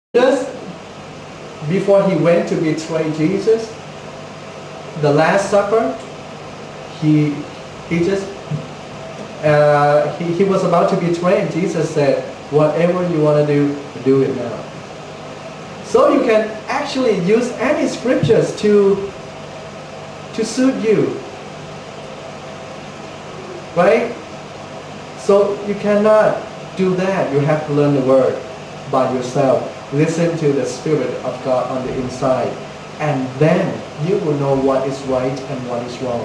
Just before he went to betray Jesus, the Last Supper, he just he was about to betray, and Jesus said, "Whatever you want to do it now." So you can actually use any scriptures to suit you, right? So you cannot do that. You have to learn the word by yourself. Listen to the Spirit of God on the inside, and then you will know what is right and what is wrong.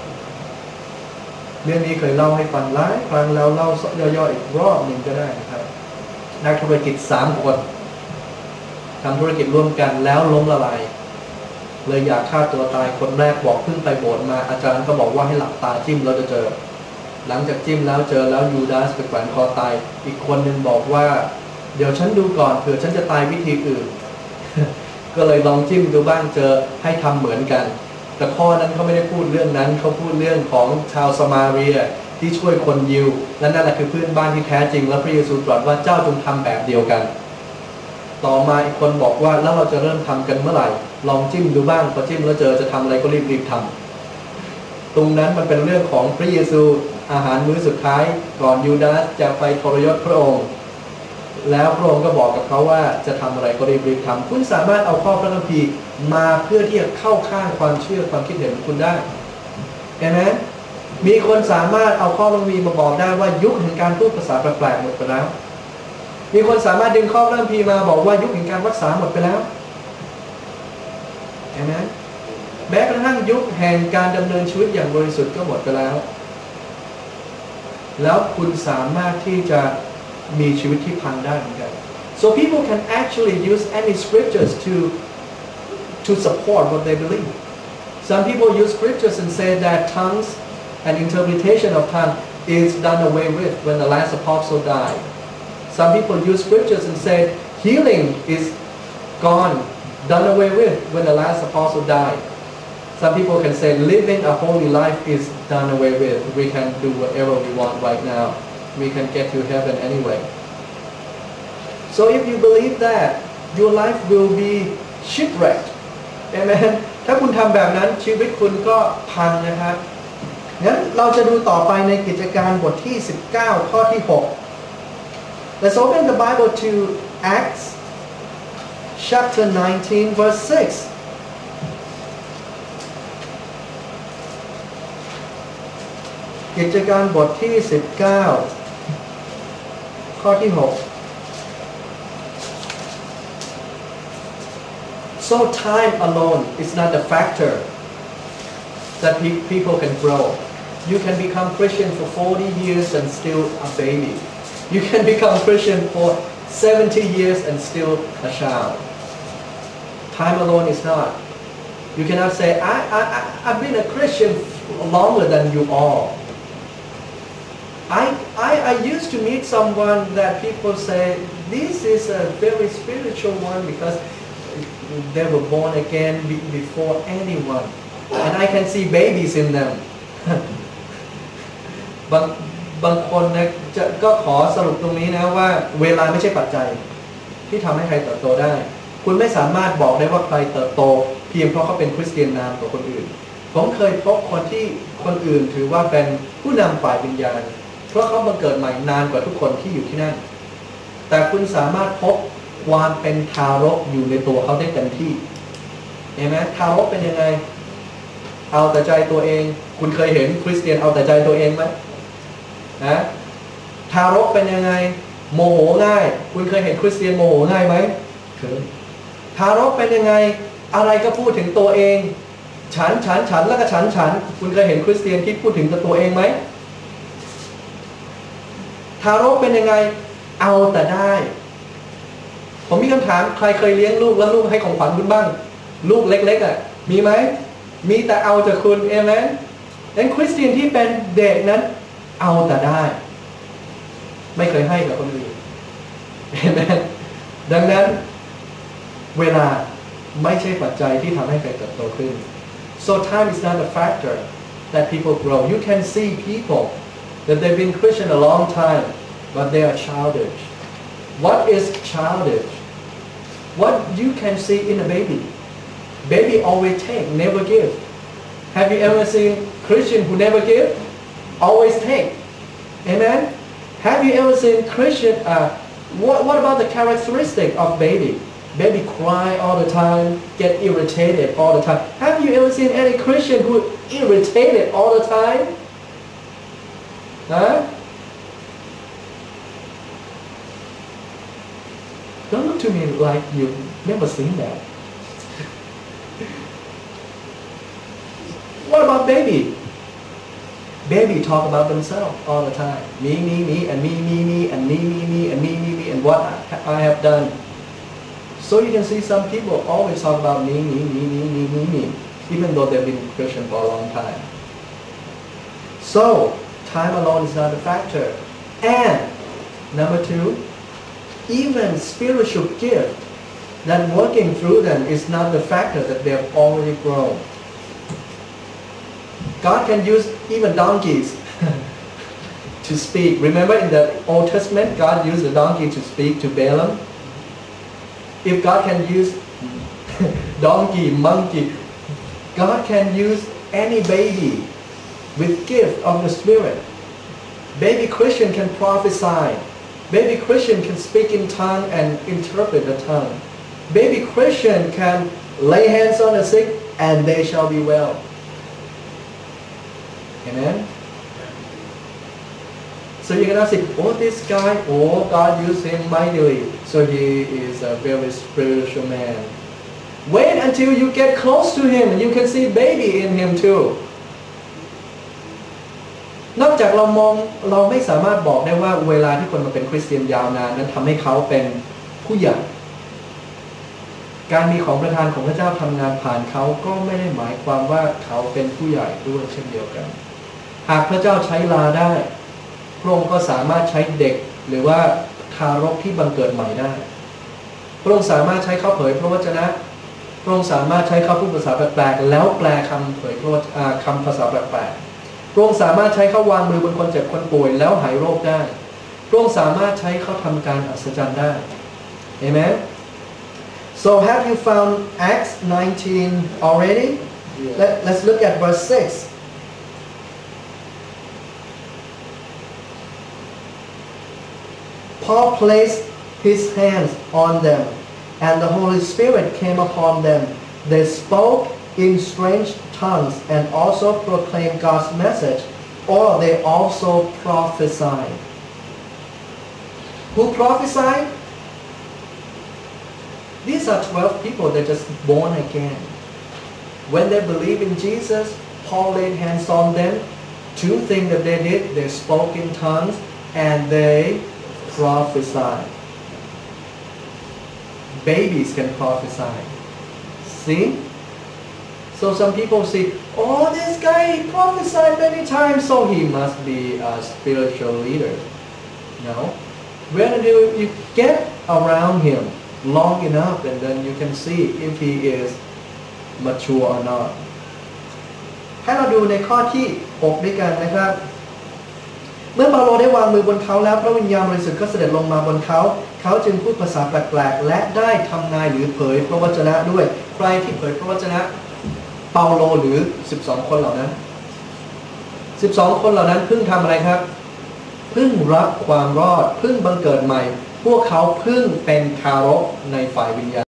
เรื่องนี้เคยเล่าให้ฟังหลายครั้งแล้วเล่าย่อๆอีกรอบหนึ่งก็ได้นะครับนักธุรกิจ3 คนทำธุรกิจร่วมกันแล้วล้มละลายเลยอยากฆ่าตัวตายคนแรกบอกเพิ่งไปโบสถ์มาอาจารย์ก็บอกว่าให้หลับตาจิ้มแล้วจะเจอหลังจากจิ้มแล้วเจอแล้วยูดาสไปแขวนคอตายอีกคนหนึ่งบอกว่าเดี๋ยวฉันดูก่อนเผื่อฉันจะตายวิธีอื่น ก็เลยลองจิ้มดูบ้างเจอให้ทำเหมือนกันแต่ข้อนั้นเขาไม่ได้พูดเรื่องนั้นเขาพูดเรื่องของชาวสมาเรียที่ช่วยคนยิวและนั่นแหละคือเพื่อนบ้านที่แท้จริงและพระเยซูตรัสว่าเจ้าจงทำแบบเดียวกันต่อมาอีกคนบอกว่าแล้วเราจะเริ่มทำกันเมื่อไหร่ลองจิ้มดูบ้างพอจิ้มแล้วเจอจะทำอะไรก็รีบทำตรงนั้นมันเป็นเรื่องของพระเยซูอาหารมื้อสุดท้ายก่อนยูดาสจะไปทรยศพระองค์แล้วพระองค์ก็บอกกับเขาว่าจะทำอะไรก็รีบทำคุณสามารถเอาข้อพระคัมภีร์มาเพื่อที่จะเข้าข้างความเชื่อความคิดเห็นของคุณได้เห็นไหมมีคนสามารถเอาข้อพระคัมภีร์มาบอกได้ว่ายุคแห่งการพูดภาษาแปลกๆหมดไปแล้วมีคนสามารถดึงข้อพระคัมภีร์มาบอกว่ายุคแห่งการรักษาหมดไปแล้วเห็นไหมแม้กระทั่งยุคแห่งการดำเนินชีวิตอย่างบริสุทธิ์ก็หมดไปแล้วแล้วคุณสามารถที่จะมีชีวิตที่พังได้เหมือนกัน so people can actually use any scriptures to support what they believe some people use scriptures and say that tongues and interpretation of tongues is done away with when the last apostle died some people use scriptures and say healing is gone done away with when the last apostle died some people can say living a holy life is done away with we can do whatever we want right now we can get to heaven anyway. So if you believe that, your life will be shipwrecked. Amen. ถ้าคุณทำแบบนั้นชีวิตคุณก็พังนะครับงั้นเราจะดูต่อไปในกิจการบทที่19ข้อที่6 Let's open the Bible to Acts chapter 19 verse 6. กิจการบทที่19ข้อที่6 So time alone is not the factor that people can grow. You can become Christian for 40 years and still a baby. You can become Christian for 70 years and still a child. Time alone is not. You cannot say, I've been a Christian longer than you all.I used to meet someone that people say this is a very spiritual one because they were born again before anyone and I can see babies in them บางคนนะก็ขอสรุปตรงนี้นะว่าเวลาไม่ใช่ปัจจัยที่ทำให้ใครเติบโตได้คุณไม่สามารถบอกได้ว่าใครเติบโตเพียงเพราะเขาเป็นคริสเตียนนานกว่าคนอื่นผมเคยพบคนที่คนอื่นถือว่าเป็นผู้นำฝ่ายวิญญาณเพราะเขาบังเกิดใหม่นานกว่าทุกคนที่อยู่ที่นั่นแต่คุณสามารถพบความเป็นทารกอยู่ในตัวเขาได้เต็มที่เห็นไหมทารกเป็นยังไงเอาแต่ใจตัวเองคุณเคยเห็นคริสเตียนเอาแต่ใจตัวเองไหมนะทารกเป็นยังไงโมโหง่ายคุณเคยเห็นคริสเตียนโมโหง่ายไหมเคยทารกเป็นยังไงอะไรก็พูดถึงตัวเองฉันแล้วก็ฉันคุณเคยเห็นคริสเตียนที่พูดถึงตัวเองไหมทารกเป็นยังไงเอาแต่ได้ผมมีคำถามใครเคยเลี้ยงลูกแล้วลูกให้ของขวัญคุณบ้างลูกเล็กๆมีไหมมีแต่เอาจากคุณเอเมนงั้นคริสเตียนที่เป็นเด็กนั้นเอาแต่ได้ไม่เคยให้กับคนอื่นเอเมนดังนั้นเวลาไม่ใช่ปัจจัยที่ทำให้ใครเติบโตขึ้น so time is not a factor that people grow you can see people that they've been Christian a long time, but they are childish. What is childish? what you can see in a baby. Baby always take, never give. Have you ever seen Christian who never give? Always take. Amen. Have you ever seen Christian? What about the characteristic of baby? Baby cry all the time, get irritated all the time. Have you ever seen any Christian who irritated all the time? Huh? Don't look to me like you've never seen that. What about baby? Baby talk about themselves all the time. Me, and me, and me, and me, and what I have done. So you can see some people always talk about me, even though they've been Christian for a long time. So, time alone is not a factor. And, number two, even spiritual gift that working through them is not the factor that they have already grown. God can use even donkeys to speak. Remember in the Old Testament, God used a donkey to speak to Balaam. If God can use donkey, monkey, God can use any baby with gift of the Spirit. Baby Christian can prophesy. Baby Christian can speak in tongue and interpret the tongue. Baby Christian can lay hands on the sick and they shall be well. Amen. So you cannot say, oh, this guy, oh, God used him mightily, so he is a very spiritual man. Wait until you get close to him and you can see baby in him too. นอกจากเราไม่สามารถบอกได้ว่าเวลาที่คนมาเป็นคริสเตียนยาวนานนั้นทำให้เขาเป็นผู้ใหญ่การมีของประทานของพระเจ้าทำงานผ่านเขาก็ไม่ได้หมายความว่าเขาเป็นผู้ใหญ่ด้วยเช่นเดียวกันหากพระเจ้าใช้ลาได้พระองค์ก็สามารถใช้เด็กหรือว่าทารกที่บังเกิดใหม่ได้พระองค์สามารถใช้เขาเผยพระวจนะพระองค์สามารถใช้เขาพูดภาษาแปลกๆแล้วแปลคำเผยคำภาษาแปลกๆพระองค์สามารถใช้เขาวางมือบนคนเจ็บคนป่วยแล้วหายโรคได้พระองค์สามารถใช้เขาทำการอัศจรรย์ได้ Amen. So have you found Acts 19 already? Yeah. Let's look at verse 6. Paul placed his hands on them, and the Holy Spirit came upon them. They spoke in strange tongues and also proclaimed God's message, or they also prophesied. Who prophesied? These are 12 people that just born again. When they believe in Jesus, Paul laid hands on them. Two things that they did, they spoke in tongues and they prophesied. Babies can prophesy. See? So some people say, oh, this guy prophesied many times, so he must be a spiritual leader. No. When you get around him long enough, and then you can see if he is mature or not. ให้เราดูในข้อที่ 6 ด้วยกันนะครับเมื่อเปาโลได้วางมือบนเขาแล้วพระวิญญาณบริสุทธิ์ก็เสด็จลงมาบนเขาเขาจึงพูดภาษาแปลกๆและได้ทำนายหรือเผยพระวจนะด้วยใครที่เผยพระวจนะเปาโลหรือ12คนเหล่านั้น12คนเหล่านั้นเพิ่งทำอะไรครับเพิ่งรับความรอดเพิ่งบังเกิดใหม่พวกเขาเพิ่งเป็นทารกในฝ่ายวิญญาณ